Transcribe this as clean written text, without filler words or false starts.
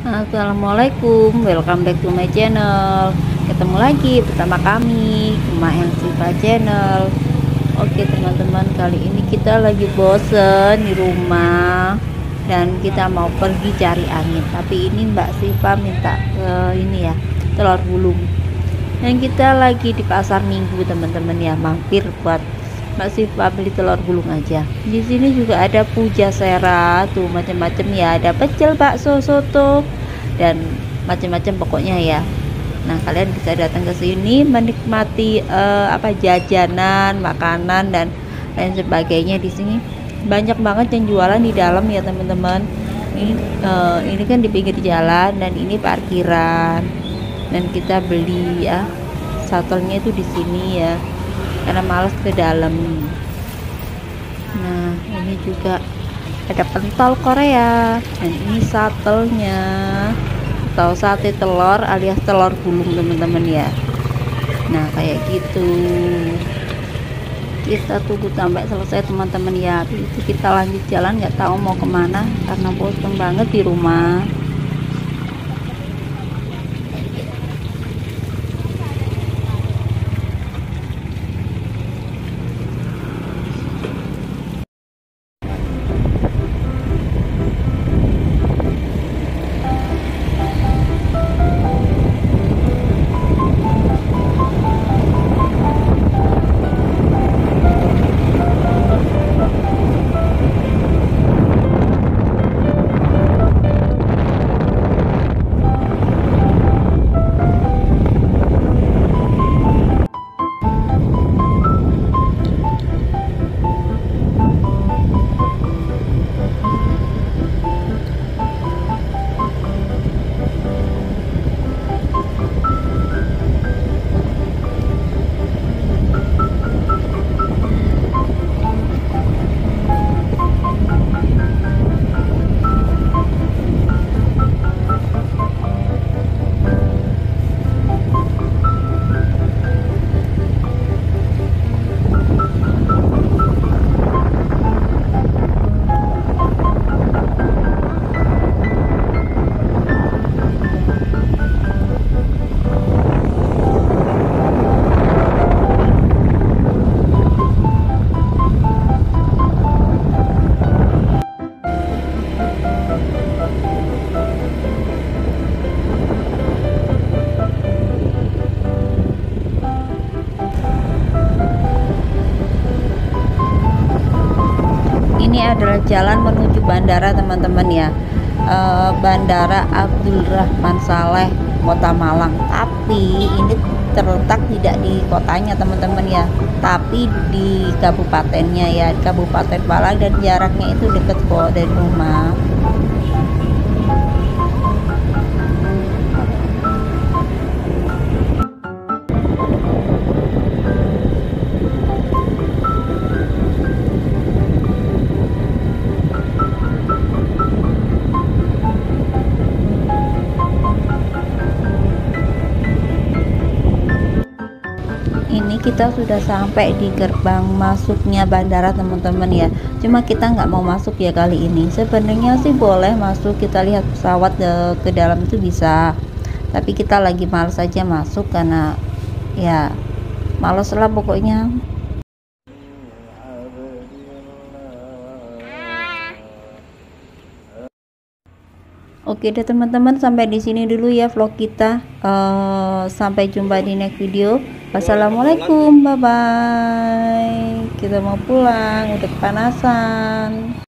Assalamualaikum, welcome back to my channel. Ketemu lagi bersama kami, Uma and Siva channel. Oke teman-teman, kali ini kita lagi bosen di rumah dan kita mau pergi cari angin. Tapi ini Mbak Siva minta ini ya, telur gulung. Dan kita lagi di pasar minggu teman-teman ya, mampir buat Mbak Siva beli telur gulung aja. Di sini juga ada pujasera tuh macam-macam ya, ada pecel, bakso, soto dan macam-macam pokoknya ya. Nah, kalian bisa datang ke sini menikmati jajanan, makanan dan lain sebagainya. Di sini banyak banget yang jualan di dalam ya teman-teman. Ini kan di pinggir jalan dan ini parkiran. Dan kita beli ya, shuttle-nya itu di sini ya, karena males ke dalam. Nah, ini juga ada pentol Korea dan ini satelnya atau sate telur alias telur gulung teman-teman ya. Nah, kayak gitu. Kita tunggu sampai selesai teman-teman ya. Itu kita lanjut jalan, nggak tahu mau kemana karena bosan banget di rumah. Ini adalah jalan menuju bandara teman-teman ya, Bandara Abdurrahman Saleh Kota Malang. Tapi ini terletak tidak di kotanya teman-teman ya, tapi di kabupatennya ya, di Kabupaten Malang, dan jaraknya itu dekat kok dari rumah. Ini kita sudah sampai di gerbang masuknya bandara teman-teman ya, cuma kita nggak mau masuk ya kali ini. Sebenarnya sih boleh masuk, kita lihat pesawat ke dalam itu bisa, tapi kita lagi males aja masuk karena ya males lah pokoknya. Oke deh teman-teman, sampai di sini dulu ya vlog kita. Sampai jumpa di next video. Wassalamualaikum, bye bye. Kita mau pulang, udah kepanasan.